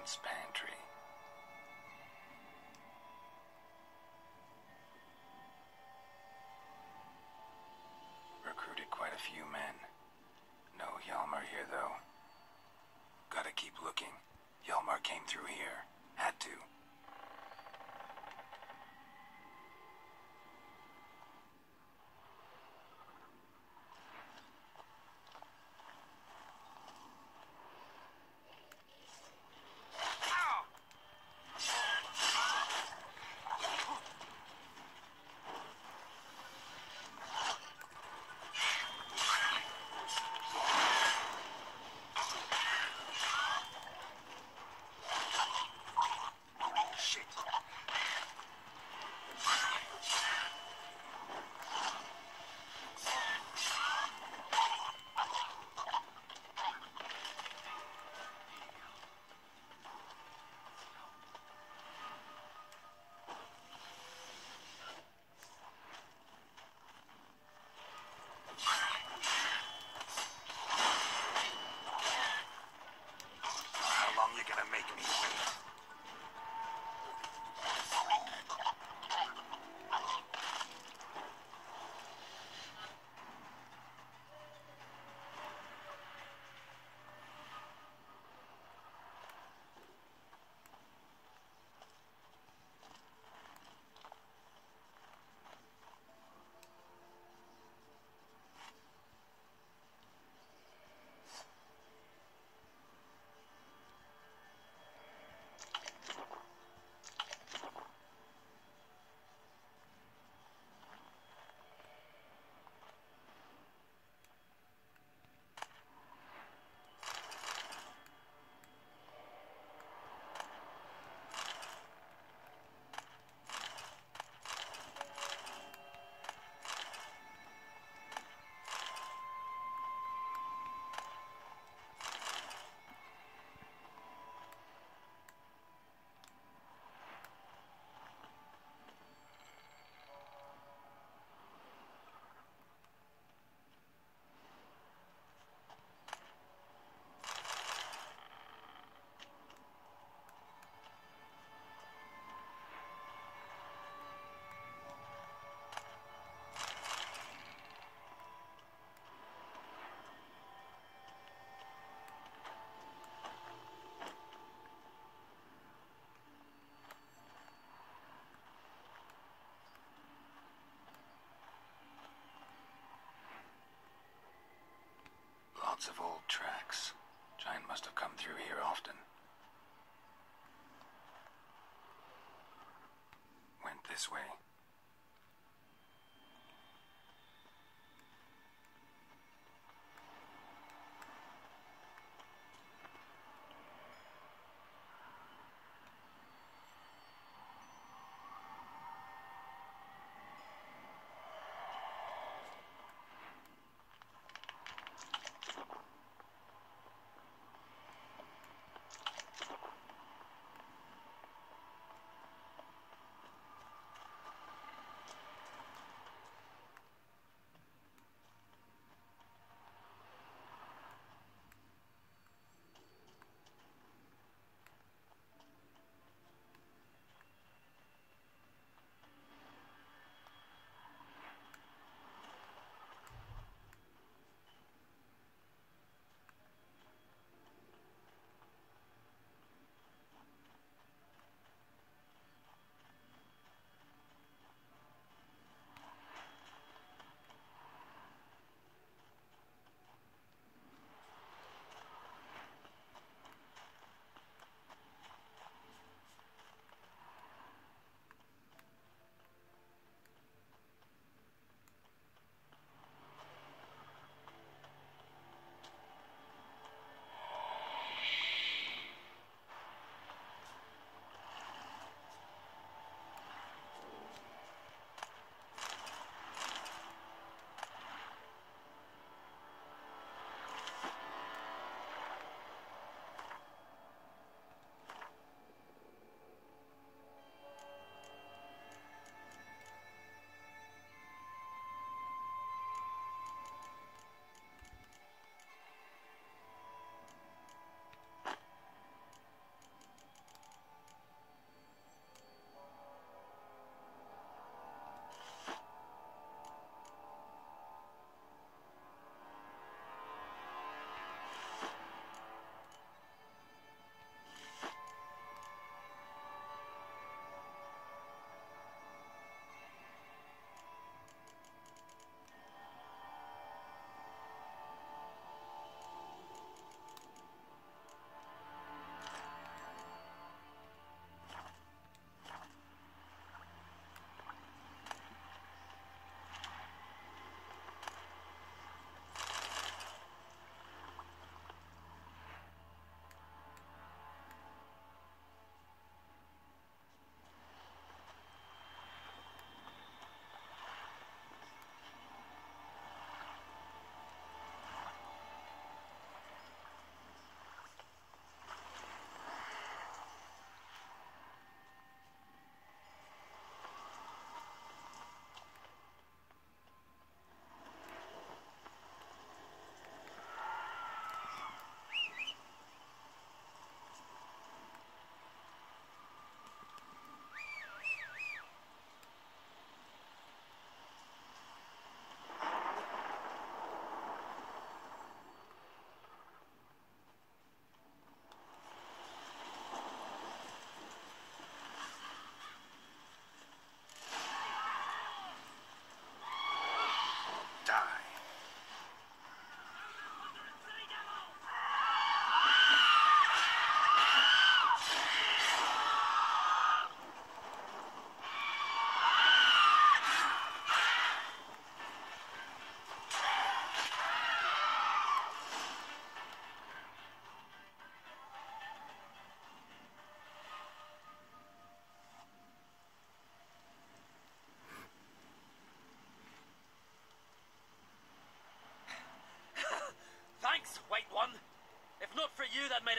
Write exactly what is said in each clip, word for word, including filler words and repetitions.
Captain's pantry. Recruited quite a few men. No Hjalmar here, though. Gotta keep looking. Hjalmar came through here. Had to. Lots of old tracks. Giant must have come through here often. Went this way.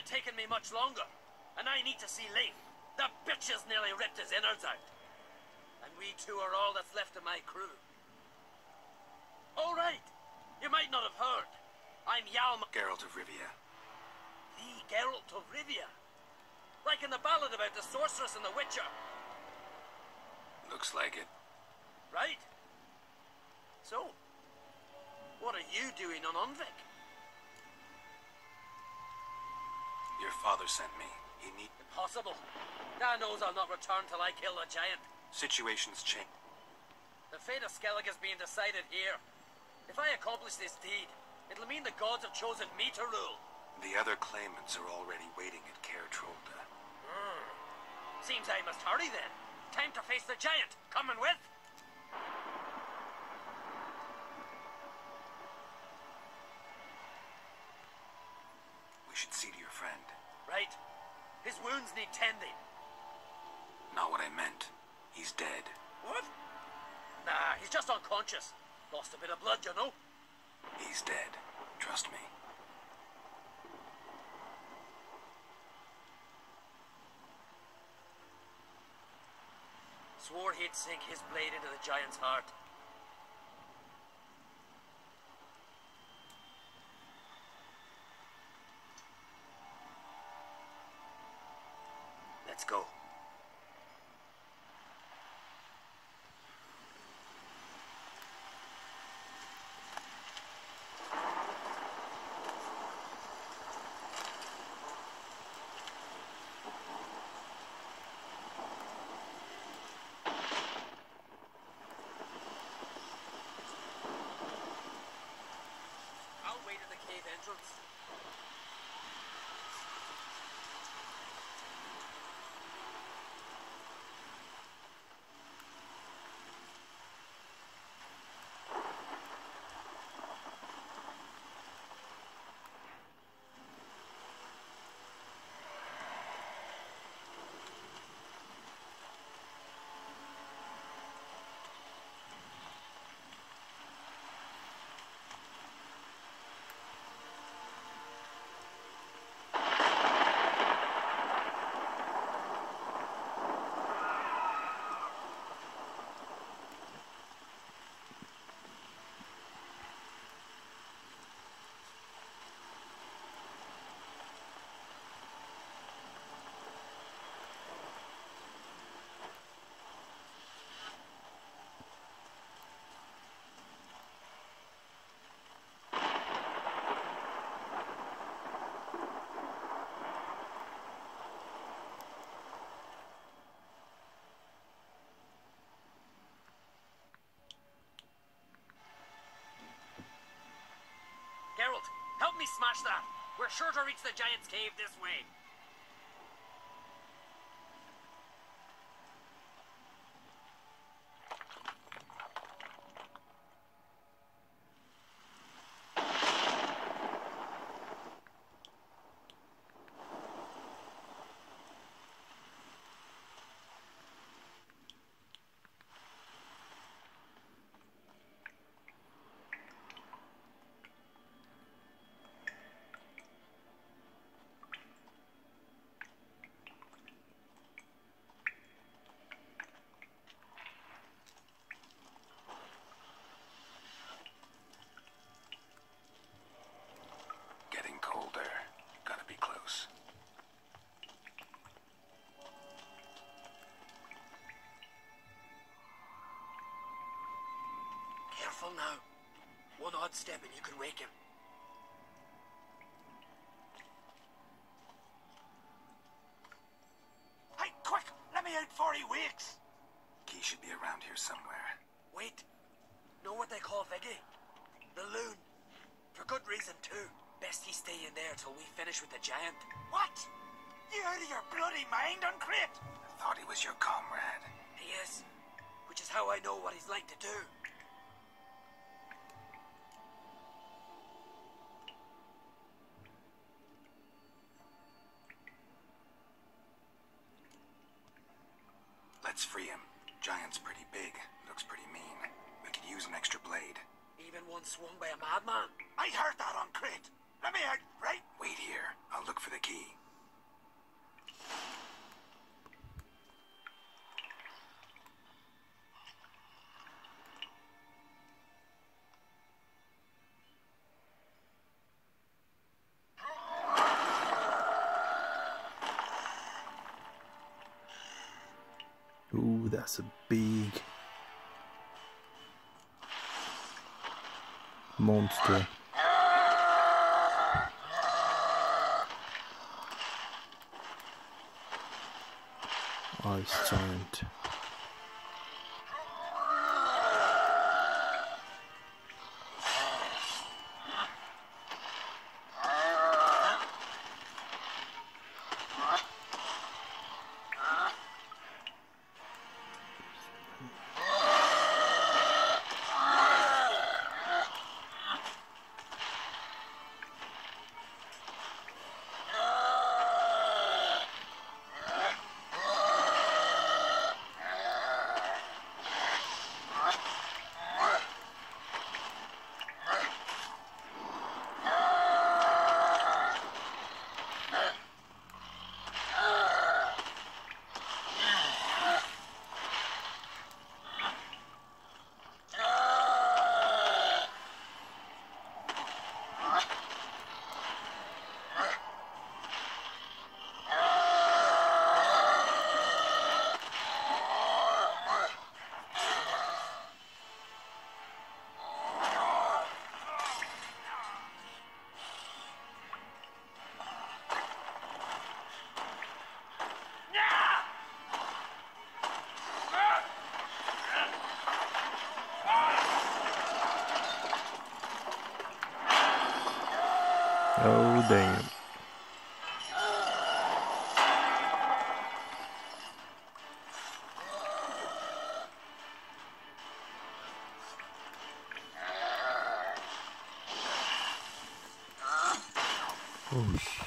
have taken me much longer. And I need to see Lite. The bitch has nearly ripped his innards out. And we two are all that's left of my crew. All right. You might not have heard. I'm Hjalmar... Geralt of Rivia. The Geralt of Rivia. Like in the ballad about the sorceress and the witcher. Looks like it. Right. So, what are you doing on Unvik? Your father sent me. He need... Impossible. God knows I'll not return till I kill the giant. Situations change. The fate of Skellig is being decided here. If I accomplish this deed, it'll mean the gods have chosen me to rule. The other claimants are already waiting at Caer Trolda. Mm. Seems I must hurry then. Time to face the giant. Coming with? We should see to your friend. Right. His wounds need tending. Not what I meant. He's dead. What? Nah, he's just unconscious. Lost a bit of blood, you know. He's dead. Trust me. Swore he'd sink his blade into the giant's heart. Let's go. I'll wait at the cave entrance. Geralt, help me smash that. We're sure to reach the giant's cave this way. Getting colder. Gotta be close. Careful now. One odd step and you can wake him. Hey, quick! Let me out before he wakes! Key should be around here somewhere. Wait. Know what they call Viggy? The loon. For good reason, too. Best he stay in there till we finish with the giant. What? You out of your bloody mind, Uncrate? I thought he was your comrade. He is. Which is how I know what he's like to do. Let's free him. Giant's pretty big. Looks pretty mean. We could use an extra blade. Even one swung by a madman. I heard that, Uncrate. Let me out, right? Wait here. I'll look for the key. Ooh, that's a big monster. Ice giant. Oh damn. Oh sh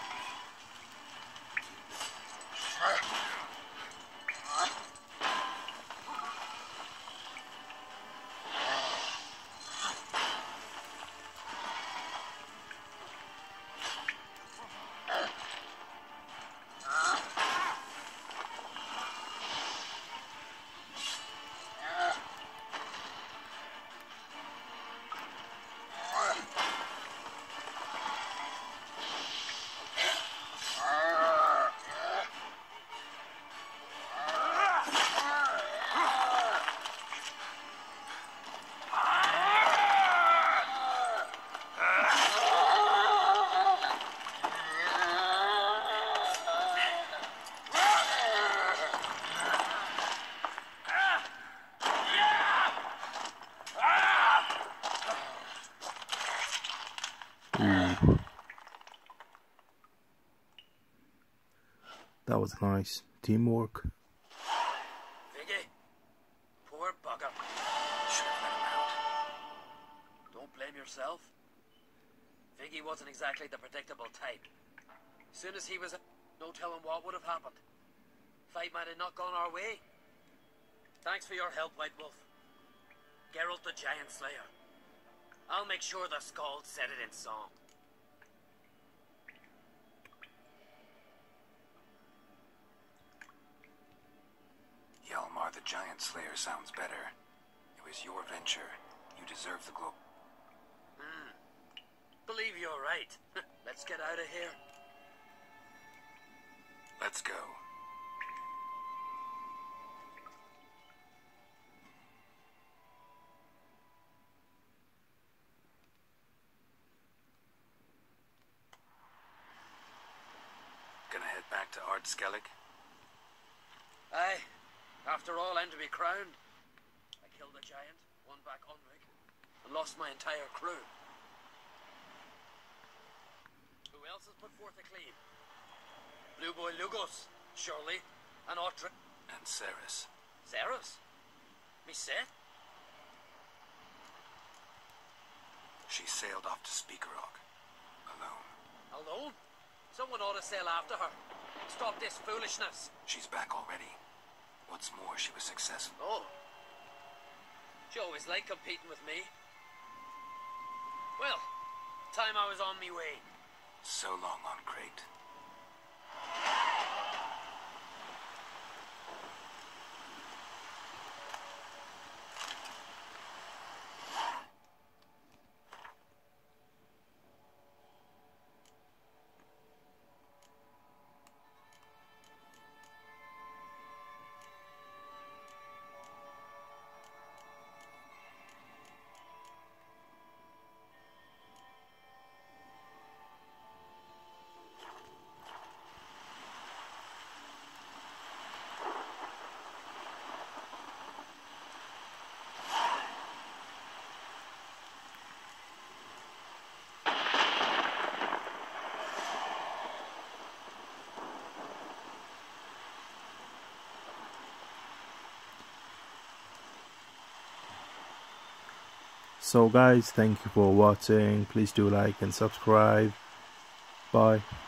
Ooh. That was nice. Teamwork. Viggy, poor bugger. Should have let him out. Don't blame yourself. Viggy wasn't exactly the predictable type. As soon as he was, no telling what would have happened. Fight might have not gone our way. Thanks for your help, White Wolf. Geralt the Giant Slayer. I'll make sure the Scald said it in song. Hjalmar the Giant Slayer sounds better. It was your venture. You deserve the glory. Hmm. Believe you're right. Let's get out of here. Let's go. Gonna head back to Ard Skellig? Aye. After all, I'm to be crowned. I killed a giant, won back Unrig, and lost my entire crew. Who else has put forth a claim? Blue Boy Lugos, surely, and Otra. And Ceres. Ceres? Me Seth? She sailed off to Speakerog. Alone. Alone? Someone ought to sail after her. Stop this foolishness. She's back already. What's more, she was successful. Oh. She always liked competing with me. Well, Time I was on me way. So long on Crate. So guys, thank you for watching. Please do like and subscribe. Bye.